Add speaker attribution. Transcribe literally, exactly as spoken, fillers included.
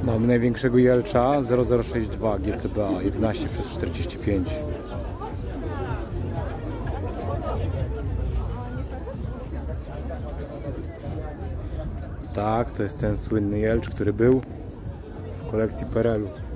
Speaker 1: Mamy największego jelcza zero zero sześć dwa G C B A jedenaście przez czterdzieści pięć. Tak, to jest ten słynny jelcz, który był w kolekcji P R L u.